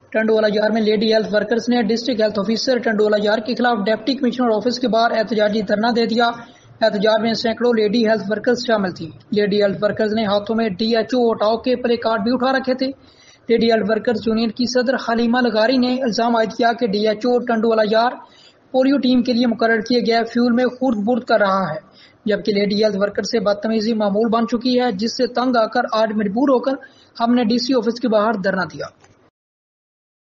टंडोलाजार में lady health workers ने district health officer Tando Allahyar के खिलाफ डिप्टी कमिश्नर ऑफिस के बाहर एहतजाजी धरना दे दिया। एहतजाज में सैकड़ों लेडी हेल्थ वर्कर्स शामिल थी। लेडी हेल्थ वर्कर्स ने हाथों में DHO हटाओ के प्ले कार्ड भी उठा रखे थे। लेडी हेल्थ वर्कर्स यूनियन की सदर हलीमा लगारी ने इल्जाम आयद किया कि DHO टंडोलाजार पोलियो टीम के लिए मुकर्रर किए गए फ्यूल में खुर्द बुर्द कर रहा है, जबकि लेडी हेल्थ वर्कर से बदतमीजी मामूल बन चुकी है, जिससे तंग आकर आज मजबूर होकर हमने DC ऑफिस के बाहर धरना दिया।